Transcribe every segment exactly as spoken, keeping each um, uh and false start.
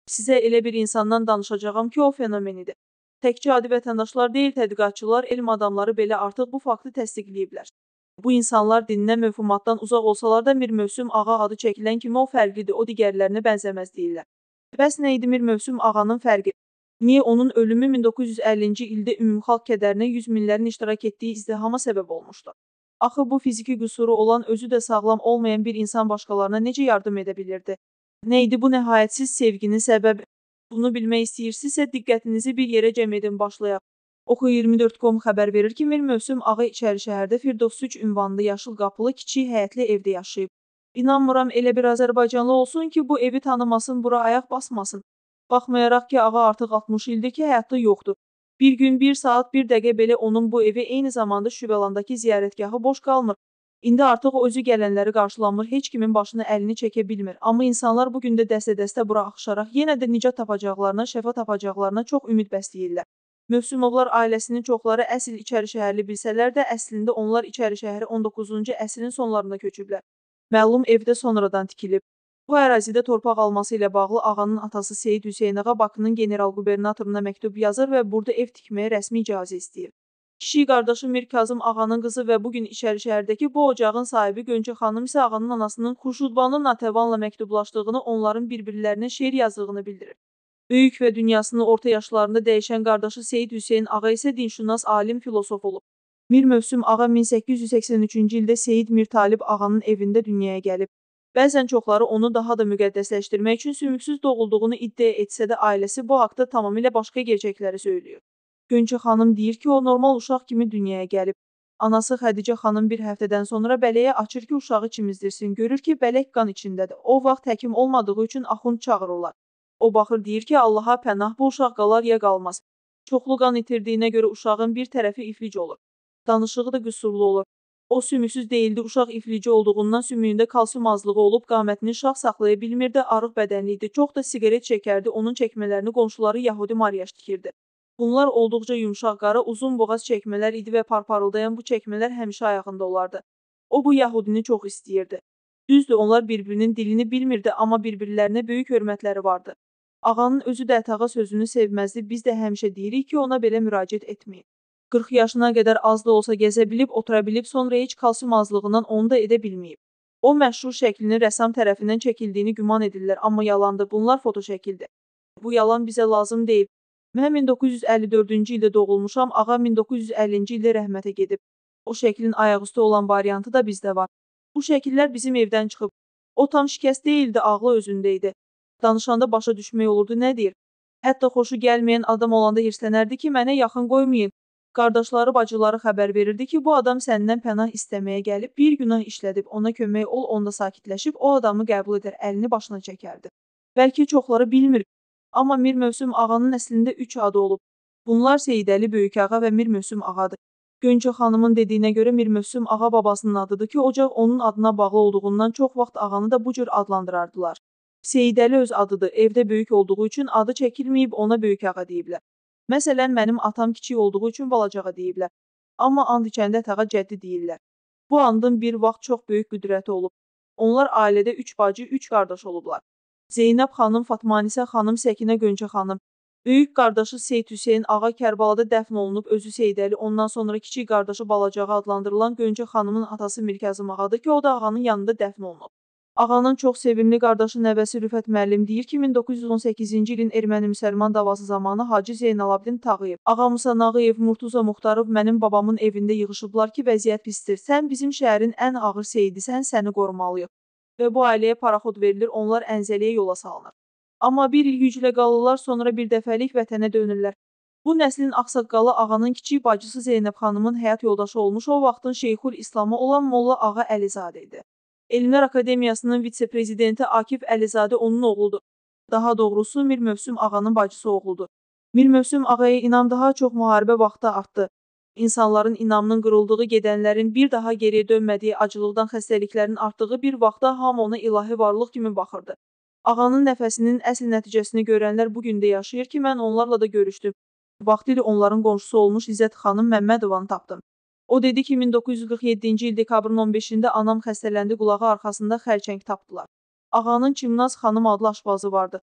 Sizə elə bir insandan danışacağam ki, o fenomenidir. Təkcə adi vətəndaşlar deyil, tədqiqatçılar, elm adamları belə artıq bu faktı təsdiqləyiblər. Bu insanlar dindən, mövhumatdan uzaq olsalar da Mir Mövsüm Ağa adı çəkilən kimi o fərqlidir, o digərlərinə bənzəməz deyirlər. Bəs nə idi Mir Mövsüm Ağanın fərqi? Niyə onun ölümü min doqquz yüz əllinci ildə ümumxalq kədərinə yüz minlərin iştirak etdiyi izdihama səbəb olmuşdu? Axı bu fiziki qüsuru olan, özü də sağlam olmayan bir insan başqalarına necə yardım edə bilirdi? Nə idi bu nəhayətsiz sevginin səbəbi? Bunu bilmək istəyirsinizsə, diqqətinizi bir yerə cəm edin, başlayaq. Oxu iyirmi dörd nöqtə com xəbər verir ki, Mir Mövsüm Ağa İçərişəhərdə Firdovs üç ünvanlı yaşıl qapılı kiçik həyətli evdə yaşayıb. İnanmıram elə bir azərbaycanlı olsun ki, bu evi tanımasın, bura ayaq basmasın. Baxmayaraq ki, Ağa artıq altmış ildir ki, həyatda yoxdur. Bir gün, bir saat, bir dəqiqə belə onun bu evi eyni zamanda Şüvəlandakı ziyarətgahı boş qalmır. İndi artıq o özü gələnləri qarşılamır, heç kimin başını əlini çəkə bilmir. Amma insanlar bugün də dəstə-dəstə bura axışaraq yenə də nicat tapacaqlarına, şəfa tapacaqlarına çox ümid bəsləyirlər. Mövsümovlar ailəsinin çoxları əsl İçərişəhərli bilsələr də, əslində onlar İçərişəhərə on doqquzuncu əsrin sonlarında köçüblər. Məlum evdə sonradan tikilib. Bu ərazidə torpaq alması ilə bağlı Ağanın atası Seyid Hüseyn Ağa Bakının general qubernatoruna məktub yazır və burada ev tikməyə rəsmi icazə istəyir. Kiçik qardaşı Mir Kazım Ağanın qızı və bugün İçərişəhərdəki bu ocağın sahibi Gönçə xanım isə Ağanın anasının Xurşudbanu Natəvanla məktublaşdığını, onların bir-birlərinə şeir yazdığını bildirir. Böyük və dünyasını orta yaşlarında dəyişən qardaşı Seyid Hüseyn Ağa isə dinşünas, alim, filosof olub. Mir Mövsüm Ağa min səkkiz yüz səksən üçüncü ildə Seyid Mir Talib Ağanın evində dünyaya gəlib. Bəzən çoxları onu daha da müqəddəsləşdirmək üçün sümüksüz doğulduğunu iddia etsə də, ailəsi bu haqda tamamilə başqa gerçəkləri söylüyor. Gönçə xanım deyir ki, o normal uşaq kimi dünyaya gəlib. Anası Xədicə xanım bir həftədən sonra bələyə açır ki, uşağı çimizdirsin. Görür ki, bələk qan içindədir. O vaxt həkim olmadığı üçün axund çağırırlar. O baxır, deyir ki, Allaha pənah, bu uşaq qalar ya qalmaz. Çoxlu qan itirdiyinə görə uşağın bir tərəfi iflic olur. Danışığı da qüsurlu olur. O sümüksüz deyildi, uşaq iflici olduğundan sümüyündə kalsium azlığı olub, qamətini şax saxlaya bilmirdi, arıq bədənli idi, çox da siqaret çəkərdi, onun çəkmələrini qonşuları Yahudi Mariyaş tikirdi. Bunlar olduqca yumşaq, qara, uzun boğaz çəkmələr idi və parparıldayan bu çəkmələr həmişə ayağında olardı. O bu Yahudini çox istəyirdi. Düzdür, onlar bir-birinin dilini bilmirdi, amma bir-birlərinə böyük hörmətləri vardı. Ağanın özü də ətağa sözünü sevməzdi, biz də həmişə deyirik ki, ona belə müraciət etməyin. qırx yaşına qədər az da olsa gəzə bilib, otura bilib, sonra heç kalsium azlığından onu da edə bilməyib. O məşhur şəklinin rəssam tərəfindən çəkildiyini güman edirlər, amma yalandır, bunlar foto şəkildir. Bu yalan bizə lazım deyil. Mən min doqquz yüz əlli dördüncü ildə doğulmuşam, Ağa min doqquz yüz əllinci ildə rəhmətə gedib. O şəklin ayaqüstü olan variantı da bizdə var. Bu şəkillər bizim evdən çıxıb. O tam şikəst deyildi, ağlı özündə idi. Danışanda başa düşmək olurdu, nə deyir? Hətta xoşu gəlməyən adam olanda hirslənərdi ki, mənə yaxın qoymayın. Qardaşları, bacıları xəbər verirdi ki, bu adam səndən pənah istəməyə gəlib, bir günah işlədib, ona kömək ol, onda sakitləşib, o adamı qəbul edər, əlini başına çəkərdi. Bəlkə çoxları bilmir, amma Mir Mövsüm Ağanın əslində üç adı olub. Bunlar Seyidəli Böyükağa və Mir Mövsüm Ağadır. Gönçə xanımın dediyinə görə Mir Mövsüm Ağa babasının adıdır ki, ocaq onun adına bağlı olduğundan çox vaxt Ağanı da bu cür adlandırardılar. Seyidəli öz adıdır, evdə böyük olduğu üçün adı çəkilməyib, ona Böyükağa deyiblər. Məsələn, mənim atam kiçik olduğu üçün balacağa deyiblər. Amma and içəndə ətağa cəddi deyirlər. Bu andın bir vaxt çox böyük qüdrəti olub. Onlar ailədə üç bacı, üç qardaş olublar. Zeynəb xanım, Fatmanisə xanım, Səkinə Gönçə xanım. Böyük qardaşı Seyid Hüseyn Ağa Kərbalada dəfn olunub, özü Seyidəli, ondan sonra kiçik qardaşı balacağa adlandırılan Gönçə xanımın atası Mir Kazım Ağadır ki, o da Ağanın yanında dəfn olunub. Ağanın çox sevimli qardaşı nəvəsi Rüfət müəllim deyir ki, min doqquz yüz on səkkizinci ilin erməni-müsəlman davası zamanı Hacı Zeynalabdin Tağıyev, Ağa Musa Nağıyev, Murtuza Muxtarov mənim babamın evində yığışıblar ki, vəziyyət pisdir, sən bizim şəhərin ən ağır seyidisən, səni qorumalıyıq. Və bu ailəyə paraxod verilir, onlar Ənsəliyə yola salınır. Amma bir il güclə qalırlar, sonra bir dəfəlik vətənə dönürlər. Bu nəslin ağsaqqalı Ağanın kiçik bacısı Zeynəb xanımın həyat yoldaşı olmuş, o vaxtın Şeyxül İslamı olan Molla Ağa Əlizadə idi. Elmlər Akademiyasının vitse-prezidenti Akif Əlizadə onun oğludur. Daha doğrusu Mir Mövsüm Ağanın bacısı oğludur. Mir Mövsüm Ağaya inam daha çox müharibə vaxtı artdı. İnsanların inamının qırıldığı, gedənlərin bir daha geriyə dönmədiyi, acılıqdan xəstəliklərin artdığı bir vaxtda hamı ona ilahi varlıq kimi baxırdı. Ağanın nəfəsinin əsl nəticəsini görənlər bugün də yaşayır ki, mən onlarla da görüşdüm. Vaxtilə onların qonşusu olmuş İzzət xanım Məmmədovanı tapdım. O dedi ki, min doqquz yüz qırx yeddinci il dekabrın on beşində anam xəstələndi, qulağı arxasında xərçəng tapdılar. Ağanın Çimnaz xanım adlı aşbazı vardı.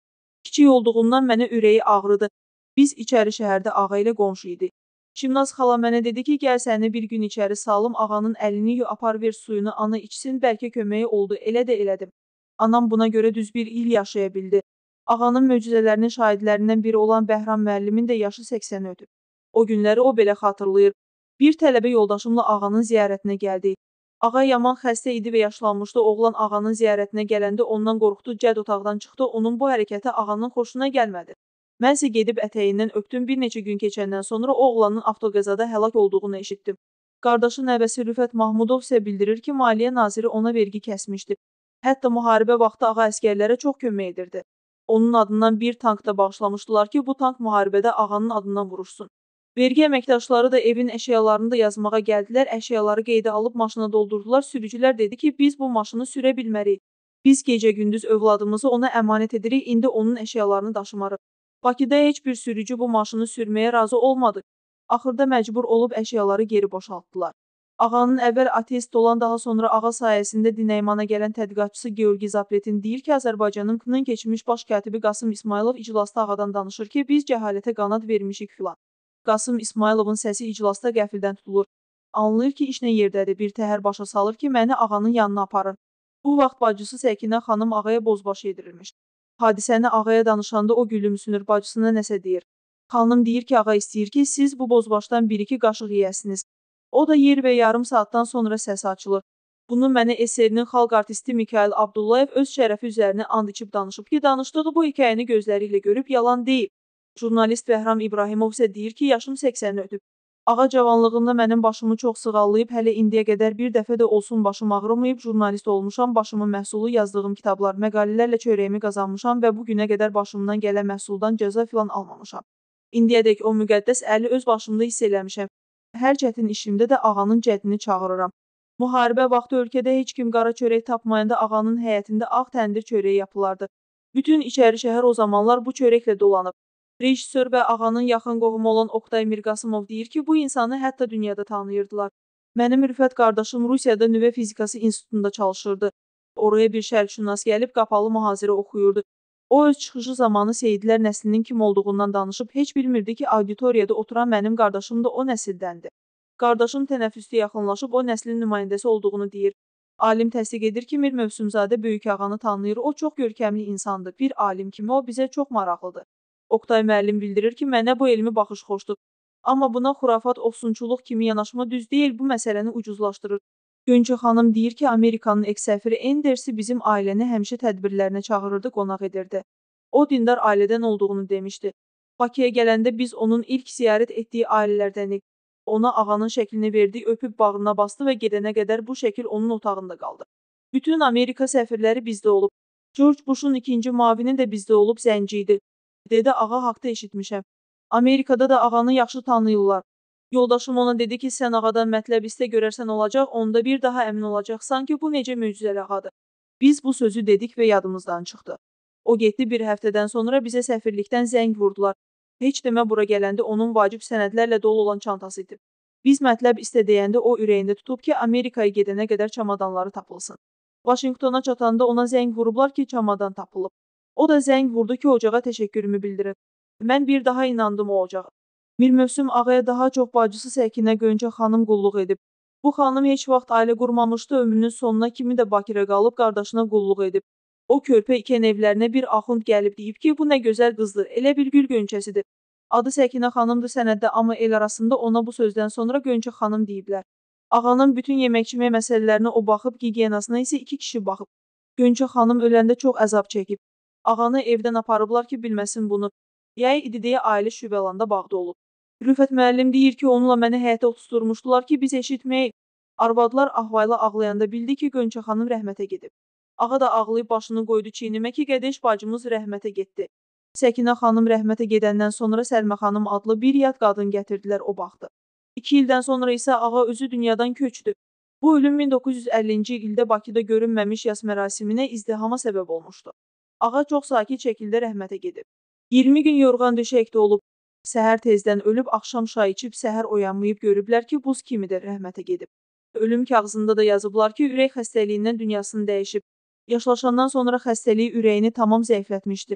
Kiçik olduğumdan mənə ürəyi ağrıdı. Biz içəri şəhərdə ağa ilə qonşu idik. Şimnaz xala mənə dedi ki, gəl səni bir gün içəri salım, ağanın əlini yu, apar ver suyunu, ana içsin, bəlkə köməyi oldu, elə də elədim. Anam buna görə düz bir il yaşaya bildi. Ağanın möcüzələrinin şahidlərindən biri olan Bəhram müəllimin də yaşı səksəni ötüb. O günləri o belə xatırlayır. Bir tələbə yoldaşımla ağanın ziyarətinə gəldik. Ağa yaman xəstə idi və yaşlanmışdı. Oğlan ağanın ziyarətinə gələndə ondan qorxdu, cəd otaqdan çıxdı. Onun bu hərəkəti ağanın xoşuna gəlmədi. Mənsə gedib ətəyindən öpdüm. Bir neçə gün keçəndən sonra o oğlanın avtoqəzada həlak olduğunu eşitdim. Qardaşı nəvəsi Rüfət Mahmudov isə bildirir ki, Maliyyə naziri ona vergi kəsmişdi. Hətta müharibə vaxtı ağa əskərlərə çox kömək edirdi. Onun adından bir tank da bağışlamışdılar ki, bu tank müharibədə ağanın adından vuruşsun. Vergi əməkdaşları da evin əşyalarını da yazmağa gəldilər, əşyaları qeydə alıb maşına doldurdular. Sürücülər dedi ki, biz bu maşını sürə bilmərik. Biz gecə-gündüz övladımızı ona əmanət edirik, indi onun əşyalarını daşımarıq. Bakıda heç bir sürücü bu maşını sürməyə razı olmadı. Axırda məcbur olub əşyaları geri boşaltdılar. Ağanın əvvəl ateist olan, daha sonra ağa sayəsində Dinaymana gələn tədqiqatçısı Georgi Zapletin deyir ki, Azərbaycanın K N-ın keçmiş baş katibi Qasım İsmayılov iclasda ağadan danışır ki, biz cəhalətə qanad vermişik filan. Qasım İsmayılovun səsi iclasda qəfildən tutulur. Anlayır ki, iş nə yerdədir, bir təhər başa salır ki, məni ağanın yanına aparın. Bu vaxt bacısı Səkinə xanım ağaya bozbaş yedirilmiş. Hadisəni ağaya danışanda o gülümsünür, bacısına nəsə deyir. Xanım deyir ki, ağa istəyir ki, siz bu bozbaşdan bir-iki qaşıq yeyəsiniz. O da yer və yarım saatdan sonra səsi açılır. Bunu mənə S R-nin xalq artisti Mikayıl Abdullayev öz şərəfi üzərinə and içib danışıb ki, danışdığı bu hekayəni gözləri ilə görüb yalan deyib. Jurnalist Bəhram İbrahimov isə deyir ki, yaşım səksəni ötüb. Ağa cavanlığımda mənim başımı çox sığallayıb, hələ indiyə qədər bir dəfə də olsun başım ağrımayıb, jurnalist olmuşam, başımın məhsulu yazdığım kitablar, məqalələrlə çörəyimi qazanmışam və bu günə qədər başımdan gələn məhsuldan cəza filan almamışam. İndiyədək o müqəddəs əli öz başımda hiss eləmişəm. Hər çətin işimdə də ağanın cəddini çağırıram. Müharibə vaxtı ölkədə heç kim qara çörək tapmayanda ağanın həyətində ağ təndir çörəyi yapılardı. Bütün içəri şəhər o zamanlar bu çörəklə dolanıb. Rejissor və ağanın yaxın qohumu olan Oqtay Mirqasımov deyir ki, bu insanı hətta dünyada tanıyırdılar. Mənim Rüfət qardaşım Rusiyada nüvə fizikası institutunda çalışırdı. Oraya bir şərqşünas gəlib qapalı mühazirə oxuyurdu. O öz çıxışı zamanı Seyidlər nəslinin kim olduğundan danışıb, heç bilmirdi ki, auditoriyada oturan mənim qardaşım da o nəsildəndir. Qardaşım tənəffüsdə yaxınlaşıb o nəslin nümayəndəsi olduğunu deyir. Alim təsdiq edir ki, Mir Mövsümzadə böyük ağanı tanıyır, o çox görkəmli insandır. Bir alim kimi o bizə çox maraqlıdır. Oqtay müəllim bildirir ki, mənə bu elmi baxış xoşdur. Amma buna xurafat, ofsunçuluq kimi yanaşma düz deyil, bu məsələni ucuzlaşdırır. Gönçə xanım deyir ki, Amerikanın eks-səfiri Endersi bizim ailəni həmişə tədbirlərinə çağırırdı, qonaq edirdi. O dindar ailədən olduğunu demişdi. Bakıya gələndə biz onun ilk ziyarət etdiyi ailələrdənik. Ona ağanın şəklini verdi, öpüb bağrına bastı və gedənə qədər bu şəkil onun otağında qaldı. Bütün Amerika səfirləri bizdə olub. George Bush'un ikinci muavini də bizdə olub, zənci idi. Dedi, ağa haqda eşitmişəm. Amerikada da ağanı yaxşı tanıyırlar. Yoldaşım ona dedi ki, sən ağadan mətləb istə görərsən olacaq, onda bir daha əmin olacaqsan ki, bu necə möcüzəli ağadır. Biz bu sözü dedik və yadımızdan çıxdı. O getdi, bir həftədən sonra bizə səfirlikdən zəng vurdular. Heç demə bura gələndə onun vacib sənədlərlə dolu olan çantası idi. Biz mətləb istə deyəndə o ürəyində tutub ki, Amerikaya gedənə qədər çamadanları tapılsın. Vaşinqtona çatanda ona zəng vurublar ki, çamadan tapılıb. O da zəng vurdu ki, ocağa təşəkkürümü bildirin. Mən bir daha inandım o ocağa. Mir Mövsüm ağaya daha çox bacısı Səkinə Gönçə xanım qulluq edib. Bu xanım heç vaxt ailə qurmamışdı, ömrünün sonuna kimi də Bakıda qalıb qardaşına qulluq edib. O körpə ikən evlərinə bir axund gəlib deyib ki, bu nə gözəl qızdır, elə bir gül gönçəsidir. Adı Səkinə xanımdır sənəddə, amma el arasında ona bu sözdən sonra Gönçə xanım deyiblər. Ağanın bütün yemək-çimək məsələlərinə o baxıb, gigiyenasına isə iki kişi baxıb. Gönçə xanım öləndə çox əzab çəkib. Ağanı evdən aparıblar ki, bilməsin bunu. Yay idi deyə ailə şübəlanda bağda olub. Rüfət müəllim deyir ki, onunla məni həyətə oturtmuşdular ki, biz eşitməyik. Arvadlar ahvayla ağlayanda bildi ki, Gönçə xanım rəhmətə gedib. Ağa da ağlayıb başını qoydu çiynimə ki, Qədəş bacımız rəhmətə getdi. Səkinə xanım rəhmətə gedəndən sonra Səlmə xanım adlı bir yad qadın gətirdilər, o baxdı. İki ildən sonra isə ağa özü dünyadan köçdü. Bu ölüm min doqquz yüz əllinci ildə Bakıda görünməmiş yas mərasiminə izdihama səbəb olmuşdu. Ağa çox sakit şəkildə rəhmətə gedib. iyirmi gün yorğan döşəkdə olub. Səhər tezdən ölüb, axşam çay içib, səhər oyanmayıb görüblər ki, buz kimidir, rəhmətə gedib. Ölüm kağızında da yazıblar ki, ürək xəstəliyindən dünyasını dəyişib. Yaşlaşandan sonra xəstəliyi ürəyini tamam zəiflətmişdi.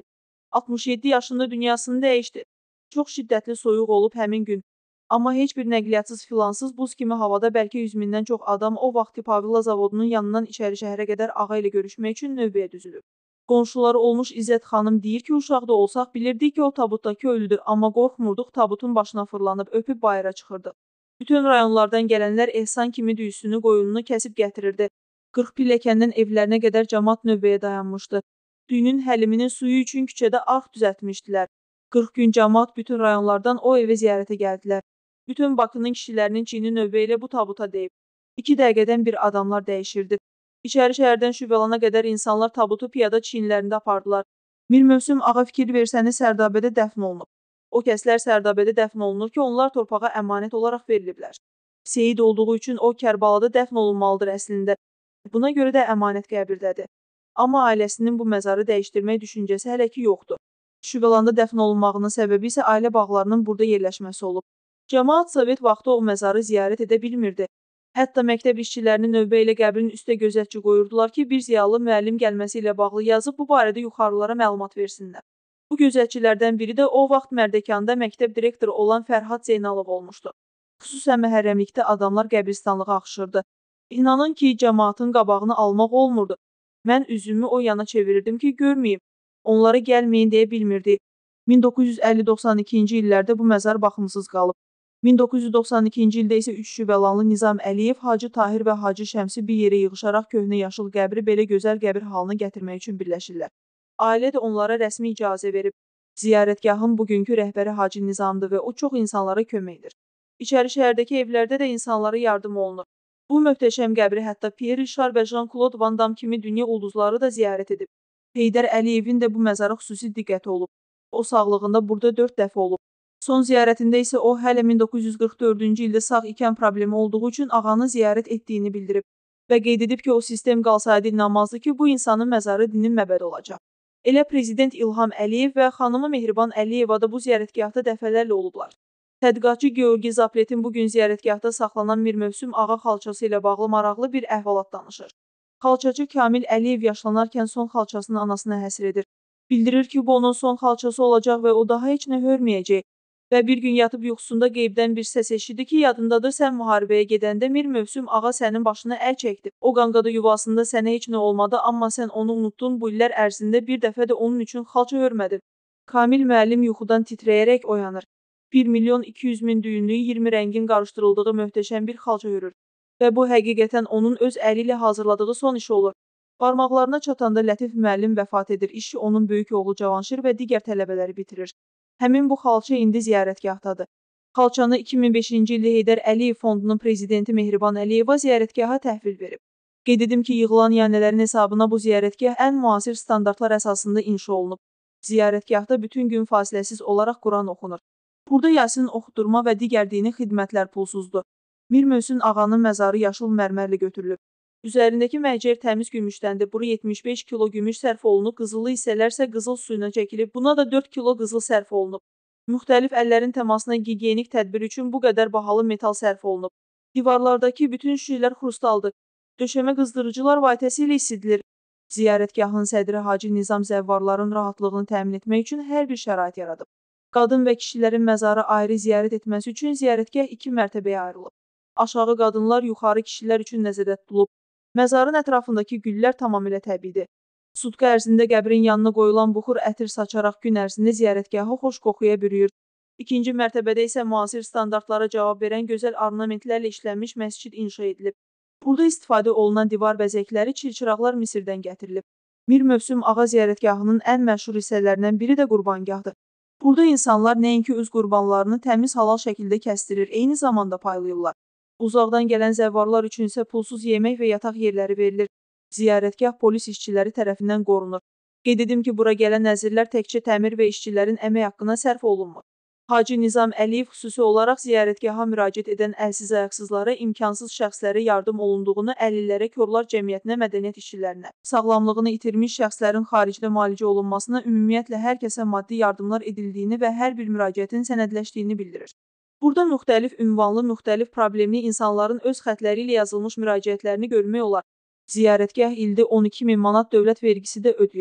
altmış yeddi yaşında dünyasını dəyişdi. Çox şiddətli soyuq olub həmin gün. Amma heç bir nəqliyyatсız filansız buz kimi havada bəlkə yüz mindən çox adam o vaxt Pavlova zavodunun yanından içəri şəhərə qədər ağa ilə görüşmək üçün növbəyə düzülüb. Qonşuları olmuş İzzət xanım deyir ki, uşaqda olsaq bilirdik ki, o tabutdakı ölüdür, amma qorxmurduq, tabutun başına fırlanıb öpüb bayıra çıxırdıq. Bütün rayonlardan gələnlər ehsan kimi düyüsünü, qoyununu kəsib gətirirdi. qırx pilləkəndən evlərinə qədər cəmaət növbəyə dayanmışdı. Düyünün həliminin suyu üçün küçədə arx düzəltmişdilər. qırx gün cəmaət bütün rayonlardan o evə ziyarətə gəldilər. Bütün Bakının kişilərinin çiyini növbə ilə bu tabuta deyib. İki dəqiqədən bir adamlar dəyişirdi. İçəri şəhərdən Şüvəlana qədər insanlar tabutu piyada çiyinlərində apardılar. Mir Mövsüm ağa fikir versəniz Sərdabədə dəfn olunub. O kəslər Sərdabədə dəfn olunur ki, onlar torpağa əmanət olaraq veriliblər. Seyid olduğu üçün o Kərbalada dəfn olunmalıdır əslində. Buna görə də əmanət qəbirdədir. Amma ailəsinin bu məzarı dəyişdirmək düşüncəsi hələ ki yoxdur. Şüvəlanda dəfn olunmağının səbəbi isə ailə bağlarının burada yerləşməsi olub. Cəmaət Sovet vaxtı o məzarı ziyarət edə bilmirdi. Hətta məktəb işçilərini növbə ilə qəbrin üstə gözətçi qoyurdular ki, bir ziyalı müəllim gəlməsi ilə bağlı yazıb bu barədə yuxarılara məlumat versinlər. Bu gözətçilərdən biri də o vaxt Mərdəkanda məktəb direktoru olan Fərhad Zeynalov olmuşdu. Xüsusən məhərrəmlikdə adamlar qəbristanlığa axışırdı. İnanın ki, cəmaatın qabağını almaq olmurdu. Mən üzümü o yana çevirirdim ki, görməyim. Onlara gəlməyin deyə bilmirdi. min doqquz yüz əlli doxsan ikinci illərdə bu məzar baxımsız qalıb. min doqquz yüz doxsan ikinci ildə isə üç Şüvəlanlı Nizam Əliyev, Hacı Tahir və Hacı Şəmsi bir yerə yığışaraq köhnə yaşıl qəbri belə gözəl qəbir halına gətirmək üçün birləşirlər. Ailə də onlara rəsmi icazə verib. Ziyarətgahın bugünkü rəhbəri Hacı Nizamdır və o çox insanlara köməkdir. İçəri şəhərdəki evlərdə də insanlara yardım olunur. Bu möhtəşəm qəbri hətta Pierre Richard və Jean-Claude Van Damme kimi dünya ulduzları da ziyarət edib. Heydər Əliyevin də bu məzara xüsusi diqqəti olub. O sağlığında burada dörd dəfə olub. Son ziyarətində isə o hələ min doqquz yüz qırx dördüncü ildə sağ ikən problemi olduğu üçün ağanı ziyarət etdiyini bildirib və qeyd edib ki, o sistem qalsaydı inanmazdı ki, bu insanın məzarı dinin məbədi olacaq. Elə Prezident İlham Əliyev və xanımı Mehriban Əliyeva da bu ziyarətgahda dəfələrlə olublar. Tədqiqatçı Georgi Zapletin bugün ziyarətgahda saxlanan Mir Mövsüm ağa xalçası ilə bağlı maraqlı bir əhvalat danışır. Xalçacı Kamil Əliyev yaşlanarkən son xalçasını anasına həsr edir. Bildirir ki, bu onun son xalçası olacaq və o daha heç nə hörməyəcək. Və bir gün yatıb yuxusunda qeybdən bir səs eşitdi ki, yadındadır, sən müharibəyə gedəndə Mir Mövsüm ağa sənin başına əl çəkdi. O qanqada yuvasında sənə heç nə olmadı, amma sən onu unuttun, bu illər ərzində bir dəfə də onun üçün xalça hörmədin. Kamil müəllim yuxudan titrəyərək oyanır. bir milyon iki yüz min düyünlü iyirmi rəngin qarışdırıldığı möhtəşəm bir xalça hörür. Və bu həqiqətən onun öz əli ilə hazırladığı son iş olur. Barmaqlarına çatanda Lətif müəllim vəfat edir, işi onun böyük oğlu Cavanşir və digər tələbələri bitirir. Həmin bu xalça indi ziyarətgahdadır. Xalçanı iki min beşinci ildə Heydər Əliyev Fondunun prezidenti Mehriban Əliyeva ziyarətgaha təhvil verib. Qeyd edim ki, yığılan ianələrin hesabına bu ziyarətgah ən müasir standartlar əsasında inşa olunub. Ziyarətgahda bütün gün fasiləsiz olaraq Quran oxunur. Burada Yasin oxudurma və digər dini xidmətlər pulsuzdur. Mir Mövsüm ağanın məzarı yaşıl mərmərlə götürülüb. Üzərindəki məhcər təmiz gümüşdəndir. Bura yetmiş beş kilo gümüş sərf olunub, qızılı hissələr isə qızıl suyuna çəkilib. Buna da dörd kilo qızıl sərf olunub. Müxtəlif əllərin təmasına gigiyenik tədbir üçün bu qədər bahalı metal sərf olunub. Divarlardakı bütün şüşələr xrustaldır. Döşəmə qızdırıcılar vasitəsilə isidilir. Ziyarətgahın sədri Hacı Nizam zəvvarların rahatlığını təmin etmək üçün hər bir şərait yaradıb. Qadın və kişilərin məzarı ayrı ziyarət etməsi üçün ziyarətgah iki mərtəbəyə ayrılıb. Aşağı qadınlar, yuxarı kişilər üçün nəzərdə tutulub. Məzarın ətrafındakı güllər tamamilə təbiidir. Sutka ərzində qəbrin yanına qoyulan buxur ətir saçaraq gün ərzində ziyarətgahı xoş qoxuya bürüyür. İkinci mərtəbədə isə müasir standartlara cavab verən gözəl ornamentlərlə işlənmiş məscid inşa edilib. Burada istifadə olunan divar bəzəkləri çilçıraqlar Misirdən gətirilib. Mir Mövsüm ağa ziyarətgahının ən məşhur hissələrindən biri də qurbangahdır. Burada insanlar nəinki öz qurbanlarını təmiz halal şəkildə kəsdirir, eyni zamanda paylayırlar. Uzaqdan gələn zəvvarlar üçün isə pulsuz yemək və yataq yerləri verilir. Ziyarətgah polis işçiləri tərəfindən qorunur. Qeyd edim ki, bura gələn nəzirlər təkcə təmir və işçilərin əmək haqqına sərf olunmur. Hacı Nizam Əliyev xüsusi olaraq ziyarətgaha müraciət edən əlsiz ayaqsızlara, imkansız şəxslərə yardım olunduğunu, əlillərə, körlər cəmiyyətinə, mədəniyyət işçilərinə, sağlamlığını itirmiş şəxslərin xaricdə müalicə olunmasına, ümumiyyətlə hər kəsə maddi yardımlar edildiyini və hər bir müraciətin sənədləşdiyini bildirir. Burada müxtəlif ünvanlı, müxtəlif problemli insanların öz xətləri ilə yazılmış müraciətlərini görmək olar. Ziyarətgah ildə on iki min manat dövlət vergisi də ödəyir.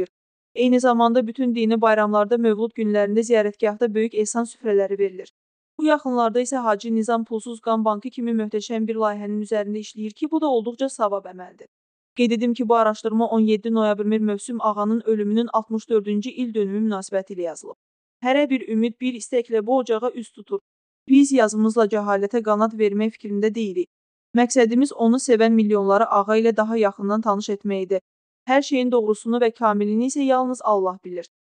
Eyni zamanda bütün dini bayramlarda, mövlud günlərində ziyarətgahda böyük ehsan süfrələri verilir. Bu yaxınlarda isə Hacı Nizam Pulsuz Qan Bankı kimi möhtəşəm bir layihənin üzərində işləyir ki, bu da olduqca savab əməldir. Qeyd edim ki, bu araşdırma on yeddi noyabr Mir Mövsüm Ağanın ölümünün altmış dördüncü il dönümü münasibətilə yazılıb. Hərə bir ümid, bir istəklə bu ocağa üz tutur. Biz yazımızla cəhalətə qanad vermək fikrində deyilik. Məqsədimiz onu sevən milyonları ağa ilə daha yaxından tanış etməkdir. Hər şeyin doğrusunu və kamilini isə yalnız Allah bilir.